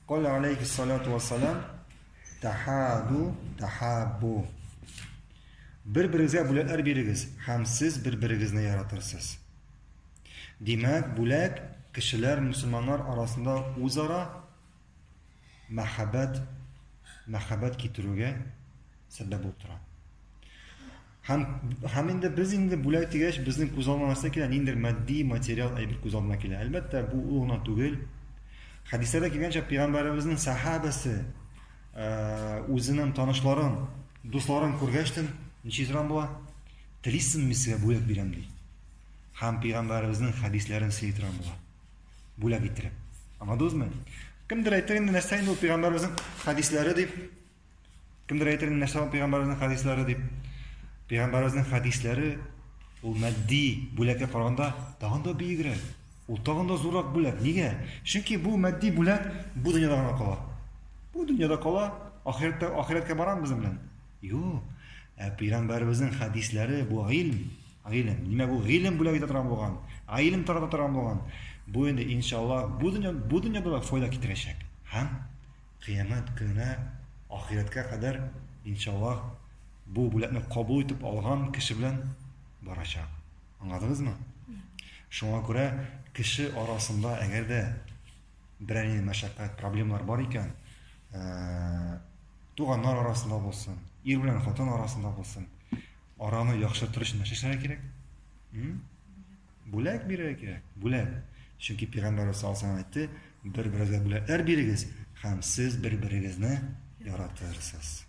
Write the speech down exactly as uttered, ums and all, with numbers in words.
قال عليه الصلاة والسلام tahadu tahabbu. Bir-biringizga bo'laklar berigiz, ham siz bir-biringizni yaratirsiz. Demak, bo'lak kishilar, musulmonlar orasida o'zaro muhabbat, muhabbat keltiruvga sabab bo'lib turadi. Ham ham endi biz endi bo'lak degash bizning ko'z olmasda kelar, endi moddiy, material ayb ko'z olma kelar. Albatta bu o'g'na tugil. Hadislarda kelgancha payg'ambarimizning sahabasi o'zining tanishlarim, do'stlarim ko'rgachdan nechizran bo'la? Tilisin sizga bo'lak beram deydi. Ham payg'ambarimizning hadislarini seytiran bo'la. Bo'lak etirib. Anladingizmi? Kimdir aytar endi narsa endi payg'ambarimizning hadislari deb. Kimdir aytar endi narsa payg'ambarimizning hadislari deb. Payg'ambarimizning hadislari u moddiy bo'lakka qaraganda tag'inda biyigroq. U tag'inda zo'roq bo'lak. Nega? Chunki bu moddiy bo'lak bu dunyoda qoladi. Bu dunyoda qoladi, oxiratda oxiratga boramiz bilan. Yo'q. Payg'ambarimizning hadislari bu ilm, ilm. Nima bu ilm bo'lagida turgan bo'lgan? Ilm tarafda turgan bo'lgan. Bu endi inshaalloh bu dunyo bu dunyoda foyda keltiracak. Ham qiyomat kuni oxiratga qadar inshaalloh bu bularni qabul etib olgan kishi bilan boracak. Anladingizmi? Shunga ko'ra kishi orasida agarda biror mashaqqat, problemlar bor ekan, tug'anlar orasida bo'lsin, er bilan xotin orasida bo'lsin, orani yaxshilantirish nima qilish kerak? Bo'lak berish kerak. Bo'lak. Chunki payg'ambarimiz sollallohu alayhi vasallam aytdi, bir-biringizga bo'laklar berigiz, ham siz bir-biringizni yaratirsiz.